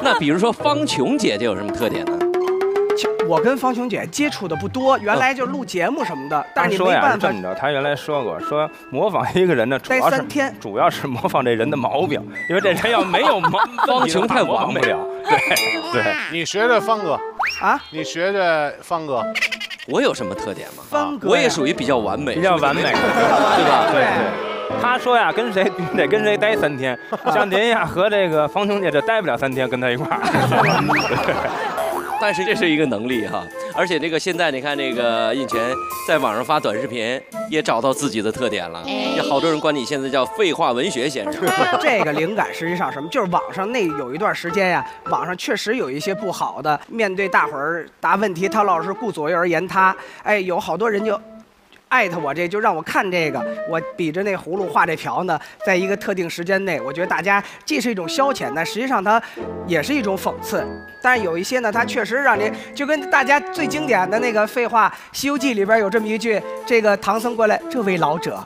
那比如说方琼姐姐有什么特点呢？ 我跟方琼姐接触的不多，原来就录节目什么的，但是你没办法。 这么着，他原来说过，说模仿一个人呢， 待3天， 主要是模仿这人的毛病，因为这人要没有方琼太完美了。 对， 你学着方哥啊， 你学着方哥。 我有什么特点吗？ 方哥， 我也属于比较完美， 比较完美， 对吧？ 对。他说呀，跟谁得跟谁待3天，像您呀和这个方琼姐这待不了3天，跟他一块儿。 但是这是一个能力哈，而且这个现在你看这个印泉在网上发短视频，也找到自己的特点了，有好多人管你现在叫废话文学先生。 这个灵感实际上什么，就是网上那有一段时间呀，网上确实有一些不好的，面对大伙儿答问题，他老是顾左右而言他，哎，有好多人就艾特我这就让我看这个，我比着那葫芦画这瓢呢，在一个特定时间内，我觉得大家既是一种消遣，但实际上它也是一种讽刺。但是有一些呢，它确实让你就跟大家最经典的那个废话，《西游记》里边有这么一句，这个唐僧过来，这位老者，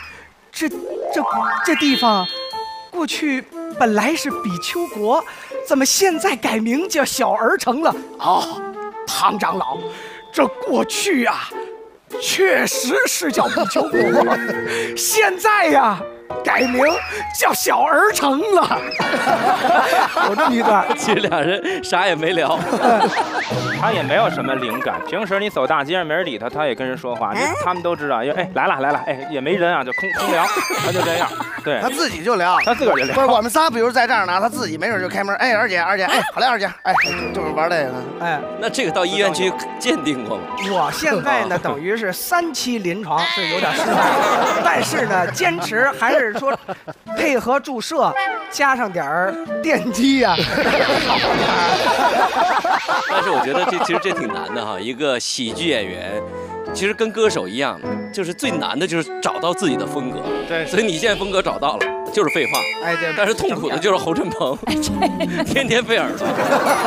这地方过去本来是比丘国，怎么现在改名叫小儿城了？哦，唐长老，这过去啊。确实是叫比丘国，现在呀改名叫小儿城了。有这么一段， 其实俩人啥也没聊， 他也没有什么灵感。平时你走大街上没人理他，他也跟人说话，他们都知道，哎来了，哎也没人啊，就空聊，他就这样。对， 他自己就聊， 他自个儿就聊。 不是我们仨，比如在这儿呢，他自己没准就开门，哎二姐，哎好嘞二姐，哎就是玩这个。 哎， 那这个到医院去鉴定过吗？ 我现在呢，等于是3期临床是有点失败，但是呢，坚持还是说配合注射，加上点儿电击呀。 但是我觉得其实这挺难的哈，一个喜剧演员。其实跟歌手一样，就是最难的就是找到自己的风格。 对， 所以你现在风格找到了，就是废话。 哎，对。 但是痛苦的就是侯振鹏，天天费耳朵。